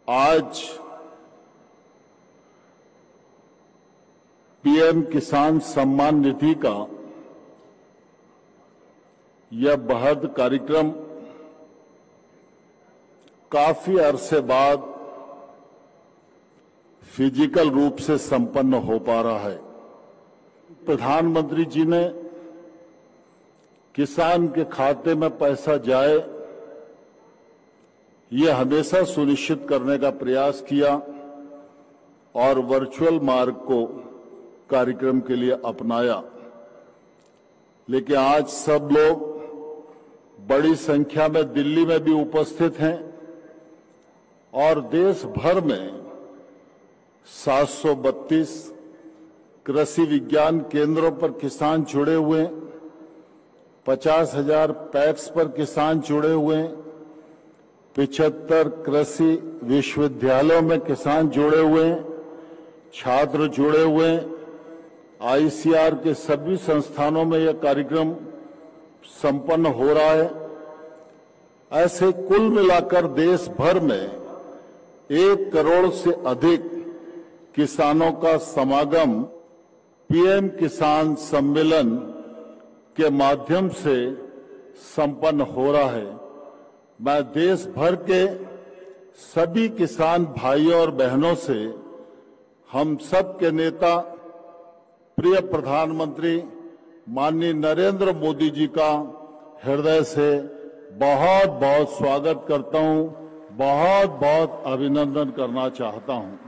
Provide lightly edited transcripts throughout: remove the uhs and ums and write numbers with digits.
आज पीएम किसान सम्मान निधि का यह बृहद कार्यक्रम काफी अरसे बाद फिजिकल रूप से संपन्न हो पा रहा है। प्रधानमंत्री जी ने किसान के खाते में पैसा जाए, ये हमेशा सुनिश्चित करने का प्रयास किया और वर्चुअल मार्ग को कार्यक्रम के लिए अपनाया। लेकिन आज सब लोग बड़ी संख्या में दिल्ली में भी उपस्थित हैं और देश भर में 732 कृषि विज्ञान केंद्रों पर किसान जुड़े हुए हैं, 50,000 पैक्स पर किसान जुड़े हुए हैं, 75 कृषि विश्वविद्यालयों में किसान जुड़े हुए हैं, छात्र जुड़े हुए हैं। आईसीआर के सभी संस्थानों में यह कार्यक्रम संपन्न हो रहा है। ऐसे कुल मिलाकर देश भर में 1 करोड़ से अधिक किसानों का समागम पीएम किसान सम्मेलन के माध्यम से संपन्न हो रहा है। मैं देश भर के सभी किसान भाइयों और बहनों से, हम सब के नेता प्रिय प्रधानमंत्री माननीय नरेंद्र मोदी जी का हृदय से बहुत बहुत स्वागत करता हूं, बहुत बहुत अभिनंदन करना चाहता हूं।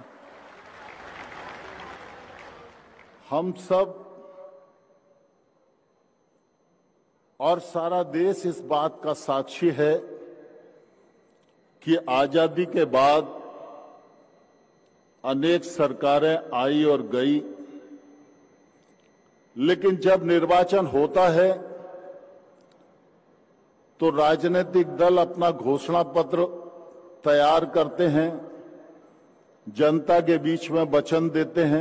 हम सब और सारा देश इस बात का साक्षी है कि आजादी के बाद अनेक सरकारें आई और गई, लेकिन जब निर्वाचन होता है तो राजनीतिक दल अपना घोषणा पत्र तैयार करते हैं, जनता के बीच में वचन देते हैं।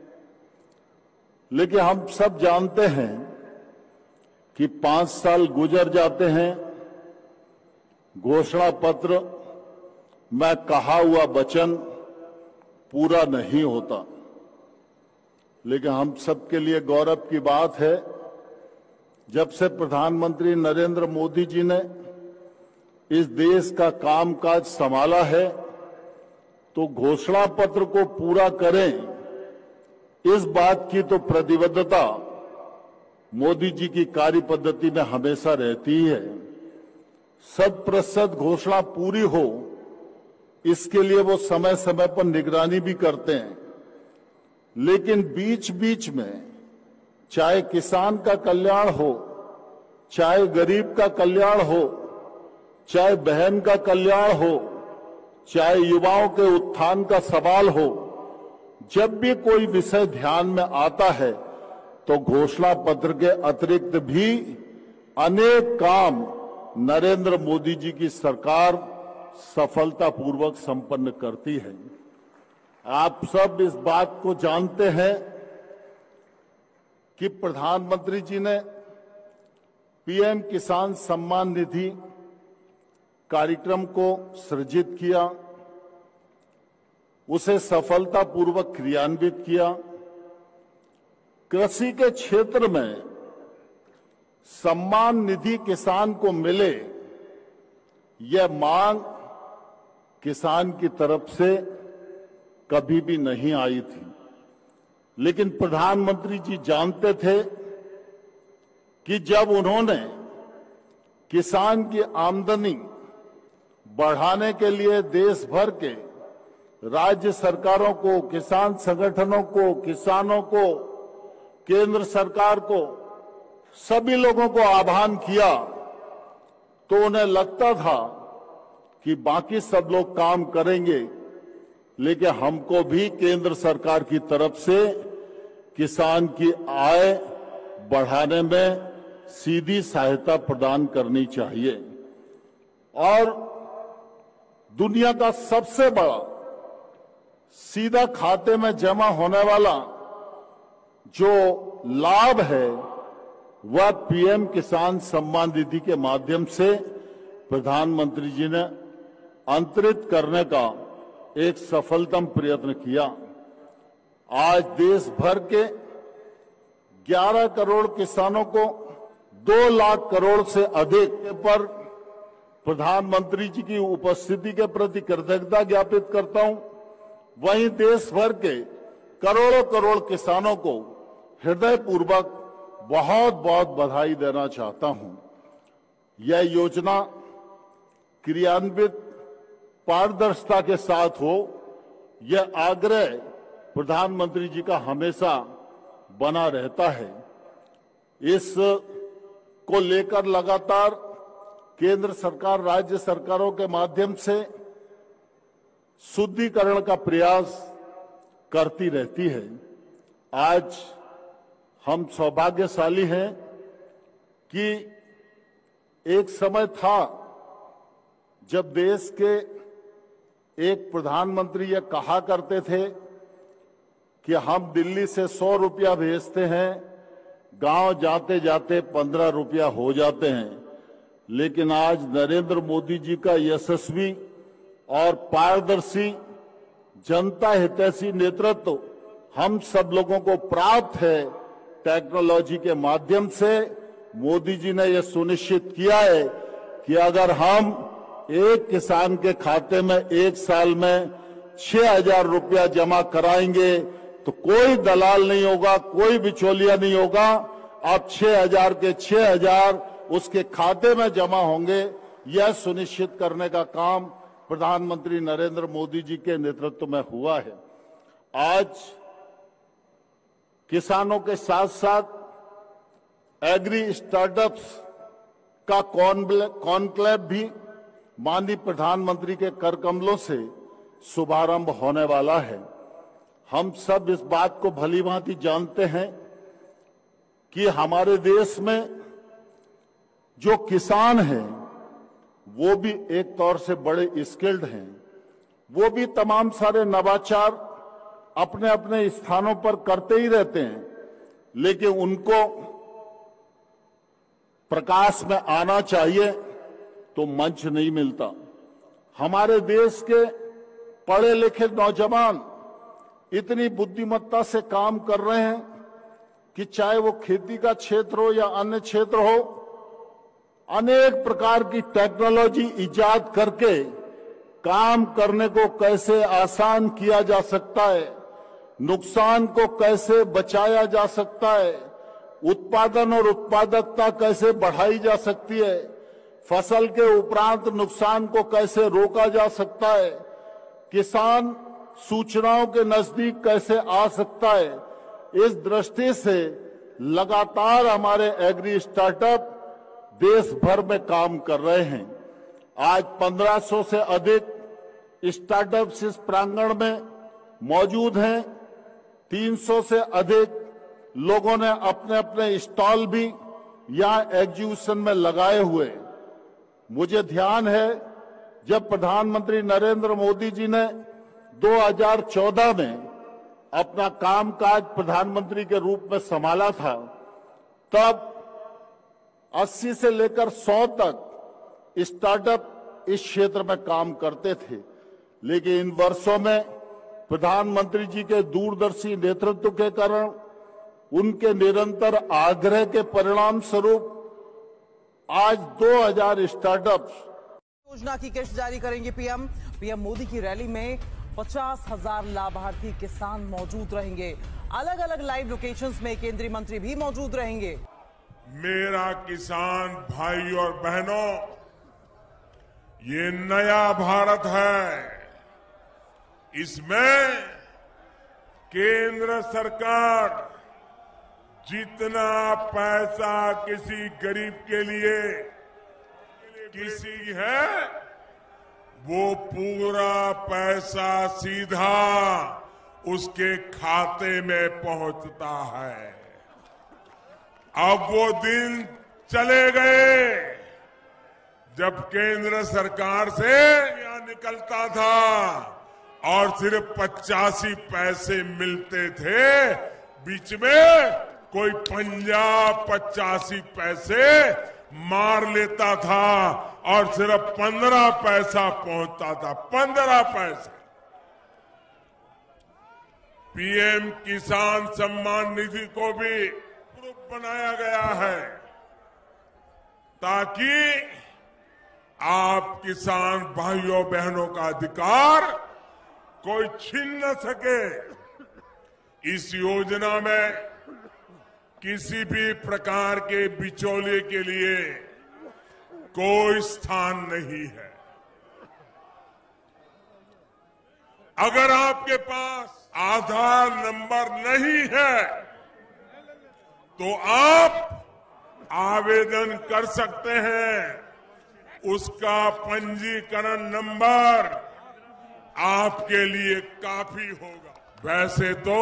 लेकिन हम सब जानते हैं कि 5 साल गुजर जाते हैं, घोषणा पत्र में कहा हुआ वचन पूरा नहीं होता। लेकिन हम सबके लिए गौरव की बात है, जब से प्रधानमंत्री नरेंद्र मोदी जी ने इस देश का कामकाज संभाला है तो घोषणा पत्र को पूरा करें, इस बात की तो प्रतिबद्धता मोदी जी की कार्य पद्धति में हमेशा रहती है। 100% घोषणा पूरी हो, इसके लिए वो समय समय पर निगरानी भी करते हैं। लेकिन बीच बीच में चाहे किसान का कल्याण हो, चाहे गरीब का कल्याण हो, चाहे बहन का कल्याण हो, चाहे युवाओं के उत्थान का सवाल हो, जब भी कोई विषय ध्यान में आता है तो घोषणा पत्र के अतिरिक्त भी अनेक काम नरेंद्र मोदी जी की सरकार सफलतापूर्वक संपन्न करती है। आप सब इस बात को जानते हैं कि प्रधानमंत्री जी ने पीएम किसान सम्मान निधि कार्यक्रम को सृजित किया, उसे सफलतापूर्वक क्रियान्वित किया। कृषि के क्षेत्र में सम्मान निधि किसान को मिले, यह मांग किसान की तरफ से कभी भी नहीं आई थी। लेकिन प्रधानमंत्री जी जानते थे कि जब उन्होंने किसान की आमदनी बढ़ाने के लिए देश भर के राज्य सरकारों को, किसान संगठनों को, किसानों को, केंद्र सरकार को, सभी लोगों को आह्वान किया, तो उन्हें लगता था कि बाकी सब लोग काम करेंगे, लेकिन हमको भी केंद्र सरकार की तरफ से किसान की आय बढ़ाने में सीधी सहायता प्रदान करनी चाहिए। और दुनिया का सबसे बड़ा सीधा खाते में जमा होने वाला जो लाभ है वह पीएम किसान सम्मान निधि के माध्यम से प्रधानमंत्री जी ने अंतरित करने का एक सफलतम प्रयत्न किया। आज देश भर के 11 करोड़ किसानों को 2 लाख करोड़ से अधिक पर प्रधानमंत्री जी की उपस्थिति के प्रति कृतज्ञता ज्ञापित करता हूं। वहीं देश भर के करोड़ों करोड़ किसानों को हृदयपूर्वक बहुत बहुत बधाई देना चाहता हूं। यह योजना क्रियान्वित पारदर्शिता के साथ हो, यह आग्रह प्रधानमंत्री जी का हमेशा बना रहता है। इस को लेकर लगातार केंद्र सरकार राज्य सरकारों के माध्यम से शुद्धिकरण का प्रयास करती रहती है। आज हम सौभाग्यशाली हैं कि एक समय था जब देश के एक प्रधानमंत्री ये कहा करते थे कि हम दिल्ली से 100 रुपया भेजते हैं, गांव जाते जाते 15 रुपया हो जाते हैं। लेकिन आज नरेंद्र मोदी जी का यशस्वी और पारदर्शी जनता हितैषी नेतृत्व हम सब लोगों को प्राप्त है। टेक्नोलॉजी के माध्यम से मोदी जी ने यह सुनिश्चित किया है कि अगर हम एक किसान के खाते में एक साल में 6,000 रुपया जमा कराएंगे तो कोई दलाल नहीं होगा, कोई बिचौलिया नहीं होगा। अब 6,000 के 6,000 उसके खाते में जमा होंगे। यह सुनिश्चित करने का काम प्रधानमंत्री नरेंद्र मोदी जी के नेतृत्व में हुआ है। आज किसानों के साथ साथ एग्री स्टार्टअप्स का कॉन्क्लेव भी माननीय प्रधानमंत्री के कर कमलों से शुभारंभ होने वाला है। हम सब इस बात को भलीभांति जानते हैं कि हमारे देश में जो किसान हैं वो भी एक तौर से बड़े स्किल्ड हैं। वो भी तमाम सारे नवाचार अपने अपने स्थानों पर करते ही रहते हैं, लेकिन उनको प्रकाश में आना चाहिए तो मंच नहीं मिलता। हमारे देश के पढ़े लिखे नौजवान इतनी बुद्धिमत्ता से काम कर रहे हैं कि चाहे वो खेती का क्षेत्र हो या अन्य क्षेत्र हो, अनेक प्रकार की टेक्नोलॉजी इजाद करके काम करने को कैसे आसान किया जा सकता है, नुकसान को कैसे बचाया जा सकता है, उत्पादन और उत्पादकता कैसे बढ़ाई जा सकती है, फसल के उपरांत नुकसान को कैसे रोका जा सकता है, किसान सूचनाओं के नजदीक कैसे आ सकता है। इस दृष्टि से लगातार हमारे एग्री स्टार्टअप देश भर में काम कर रहे हैं। आज 1500 से अधिक स्टार्टअप्स इस प्रांगण में मौजूद हैं। 300 से अधिक लोगों ने अपने अपने स्टॉल भी यहां एग्जीबिशन में लगाए हुए। मुझे ध्यान है जब प्रधानमंत्री नरेंद्र मोदी जी ने 2014 में अपना कामकाज प्रधानमंत्री के रूप में संभाला था, तब 80 से लेकर 100 तक स्टार्टअप इस क्षेत्र में काम करते थे। लेकिन इन वर्षों में प्रधानमंत्री जी के दूरदर्शी नेतृत्व के कारण, उनके निरंतर आग्रह के परिणाम स्वरूप आज 2000 स्टार्टअप्स योजना की किस्त जारी करेंगे पीएम मोदी की रैली में 50,000 लाभार्थी किसान मौजूद रहेंगे। अलग अलग लाइव लोकेशंस में केंद्रीय मंत्री भी मौजूद रहेंगे। मेरा किसान भाई और बहनों, ये नया भारत है। इसमें केंद्र सरकार जितना पैसा किसी गरीब के लिए किसी है, वो पूरा पैसा सीधा उसके खाते में पहुंचता है। अब वो दिन चले गए जब केंद्र सरकार से यहां निकलता था और सिर्फ 85 पैसे मिलते थे, बीच में कोई 85 पैसे मार लेता था और सिर्फ 15 पैसा पहुंचता था। 15 पैसे। पीएम किसान सम्मान निधि को भी प्रूफ बनाया गया है ताकि आप किसान भाइयों बहनों का अधिकार कोई छीन न सके। इस योजना में किसी भी प्रकार के बिचौलिए के लिए कोई स्थान नहीं है। अगर आपके पास आधार नंबर नहीं है तो आप आवेदन कर सकते हैं। उसका पंजीकरण नंबर आपके लिए काफी होगा। वैसे तो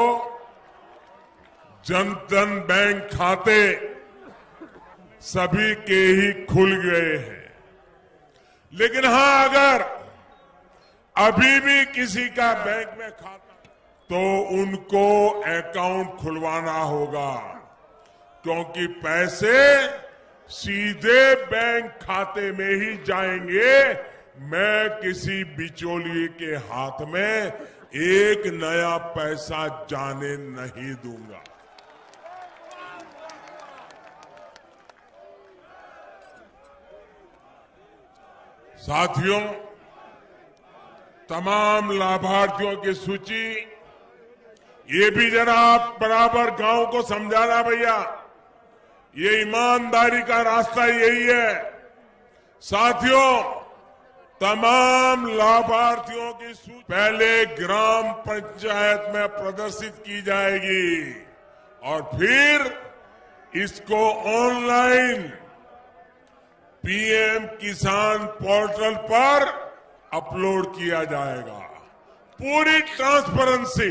जनधन बैंक खाते सभी के ही खुल गए हैं, लेकिन हां, अगर अभी भी किसी का बैंक में खाता तो उनको अकाउंट खुलवाना होगा, क्योंकि पैसे सीधे बैंक खाते में ही जाएंगे। मैं किसी बिचौलिए के हाथ में एक नया पैसा जाने नहीं दूंगा। साथियों, तमाम लाभार्थियों की सूची ये भी जरा आप बराबर गांव को समझाना भैया, ये ईमानदारी का रास्ता यही है। साथियों, तमाम लाभार्थियों की सूची पहले ग्राम पंचायत में प्रदर्शित की जाएगी और फिर इसको ऑनलाइन पीएम किसान पोर्टल पर अपलोड किया जाएगा। पूरी ट्रांसपेरेंसी।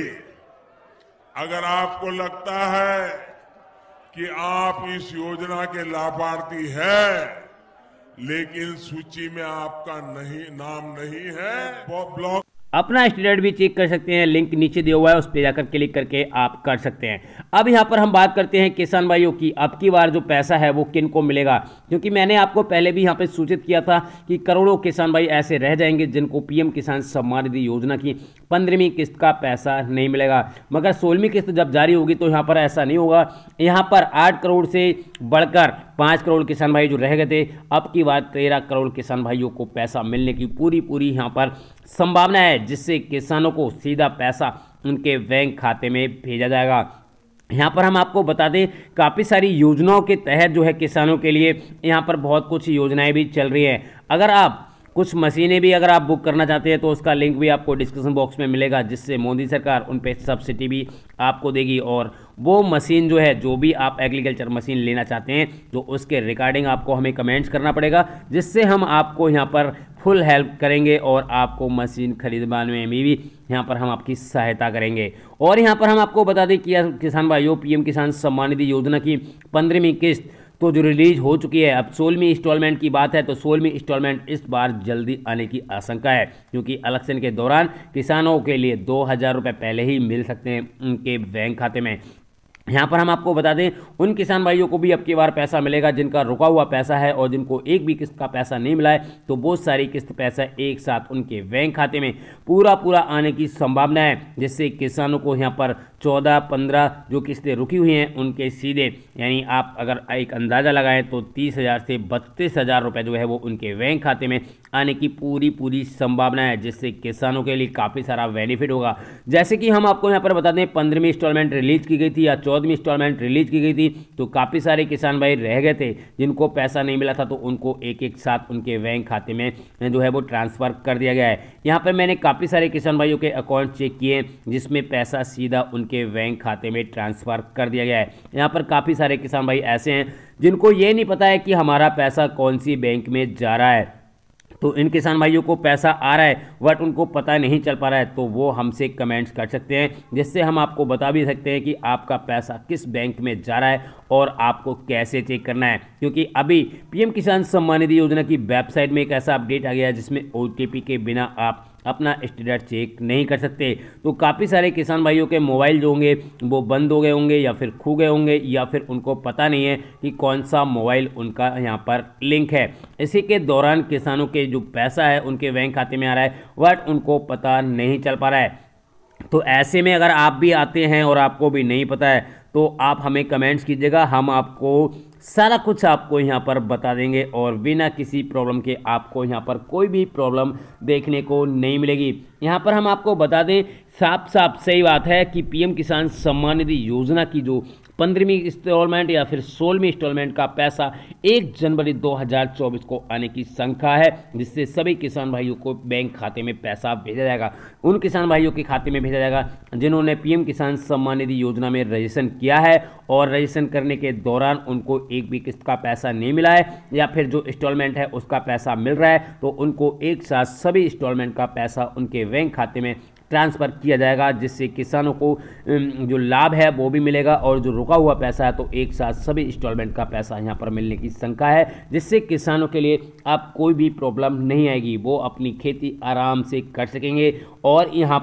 अगर आपको लगता है कि आप इस योजना के लाभार्थी हैं लेकिन सूची में आपका नाम नहीं है, वो ब्लॉक अपना स्टेटस भी चेक कर सकते हैं। लिंक नीचे दिया हुआ है, उस पर जाकर क्लिक करके आप कर सकते हैं। अब यहाँ पर हम बात करते हैं किसान भाइयों की, अब की बार जो पैसा है वो किन को मिलेगा, क्योंकि मैंने आपको पहले भी यहाँ पे सूचित किया था कि करोड़ों किसान भाई ऐसे रह जाएंगे जिनको पीएम किसान सम्मान निधि योजना की 15वीं किस्त का पैसा नहीं मिलेगा। मगर 16वीं किस्त जब जारी होगी तो यहाँ पर ऐसा नहीं होगा। यहाँ पर 8 करोड़ से बढ़कर 5 करोड़ किसान भाई जो रह गए थे, अब की बार 13 करोड़ किसान भाइयों को पैसा मिलने की पूरी यहाँ पर संभावना है, जिससे किसानों को सीधा पैसा उनके बैंक खाते में भेजा जाएगा। यहाँ पर हम आपको बता दें, काफ़ी सारी योजनाओं के तहत जो है किसानों के लिए यहाँ पर बहुत कुछ योजनाएं भी चल रही हैं। अगर आप कुछ मशीनें भी अगर आप बुक करना चाहते हैं तो उसका लिंक भी आपको डिस्क्रिप्शन बॉक्स में मिलेगा, जिससे मोदी सरकार उन पे सब्सिडी भी आपको देगी। और वो मशीन जो है, जो भी आप एग्रीकल्चर मशीन लेना चाहते हैं तो उसके रिगार्डिंग आपको हमें कमेंट्स करना पड़ेगा, जिससे हम आपको यहाँ पर फुल हेल्प करेंगे और आपको मशीन खरीदवाने में भी यहाँ पर हम आपकी सहायता करेंगे। और यहाँ पर हम आपको बता दें कि किसान भाइयों, पीएम किसान सम्मान निधि योजना की 15वीं किस्त तो जो रिलीज हो चुकी है। अब 16वीं इंस्टॉलमेंट की बात है तो 16वीं इंस्टॉलमेंट इस बार जल्दी आने की आशंका है, क्योंकि इलेक्शन के दौरान किसानों के लिए 2000 रुपये पहले ही मिल सकते हैं उनके बैंक खाते में। यहाँ पर हम आपको बता दें, उन किसान भाइयों को भी अब की बार पैसा मिलेगा जिनका रुका हुआ पैसा है और जिनको एक भी किस्त का पैसा नहीं मिला है, तो बहुत सारी किस्त पैसा एक साथ उनके बैंक खाते में पूरा आने की संभावना है, जिससे किसानों को यहाँ पर 14-15 जो किस्तें रुकी हुई हैं उनके सीधे, यानी आप अगर एक अंदाज़ा लगाएं तो 30,000 से 32,000 रुपये जो है वो उनके बैंक खाते में आने की पूरी संभावना है, जिससे किसानों के लिए काफ़ी सारा बेनिफिट होगा। जैसे कि हम आपको यहाँ पर बता दें, 15वीं इंस्टॉलमेंट रिलीज की गई थी या 14वीं इंस्टॉलमेंट रिलीज की गई थी, तो काफ़ी सारे किसान भाई रह गए थे जिनको पैसा नहीं मिला था, तो उनको एक साथ उनके बैंक खाते में जो है वो ट्रांसफ़र कर दिया गया है। यहाँ पर मैंने काफ़ी सारे किसान भाइयों के अकाउंट चेक किए जिसमें पैसा सीधा उनके बैंक खाते में ट्रांसफ़र कर दिया गया है। यहाँ पर काफ़ी सारे किसान भाई ऐसे हैं जिनको ये नहीं पता है कि हमारा पैसा कौन सी बैंक में जा रहा है, तो इन किसान भाइयों को पैसा आ रहा है बट उनको पता नहीं चल पा रहा है, तो वो हमसे कमेंट्स कर सकते हैं, जिससे हम आपको बता भी सकते हैं कि आपका पैसा किस बैंक में जा रहा है और आपको कैसे चेक करना है। क्योंकि अभी पीएम किसान सम्मान निधि योजना की वेबसाइट में एक ऐसा अपडेट आ गया है जिसमें OTP के बिना आप अपना स्टेटस चेक नहीं कर सकते। तो काफ़ी सारे किसान भाइयों के मोबाइल जो होंगे वो बंद हो गए होंगे या फिर खो गए होंगे, या फिर उनको पता नहीं है कि कौन सा मोबाइल उनका यहाँ पर लिंक है। इसी के दौरान किसानों के जो पैसा है उनके बैंक खाते में आ रहा है बट उनको पता नहीं चल पा रहा है। तो ऐसे में अगर आप भी आते हैं और आपको भी नहीं पता है तो आप हमें कमेंट्स कीजिएगा, हम आपको सारा कुछ आपको यहाँ पर बता देंगे और बिना किसी प्रॉब्लम के आपको यहाँ पर कोई भी प्रॉब्लम देखने को नहीं मिलेगी। यहाँ पर हम आपको बता दें, साफ साफ सही बात है कि पीएम किसान सम्मान निधि योजना की जो 15वीं इंस्टॉलमेंट या फिर 16वीं इंस्टॉलमेंट का पैसा 1 जनवरी 2024 को आने की शंका है, जिससे सभी किसान भाइयों को बैंक खाते में पैसा भेजा जाएगा। उन किसान भाइयों के खाते में भेजा जाएगा जिन्होंने पीएम किसान सम्मान निधि योजना में रजिस्ट्रेशन किया है और रजिस्ट्रेशन करने के दौरान उनको एक भी किस्त का पैसा नहीं मिला है या फिर जो इंस्टॉलमेंट है उसका पैसा मिल रहा है, तो उनको एक साथ सभी इंस्टॉलमेंट का पैसा उनके बैंक खाते में ट्रांसफ़र किया जाएगा, जिससे किसानों को जो लाभ है वो भी मिलेगा और जो रुका हुआ पैसा है तो एक साथ सभी इंस्टॉलमेंट का पैसा यहाँ पर मिलने की शंका है, जिससे किसानों के लिए अब कोई भी प्रॉब्लम नहीं आएगी, वो अपनी खेती आराम से कर सकेंगे और यहाँ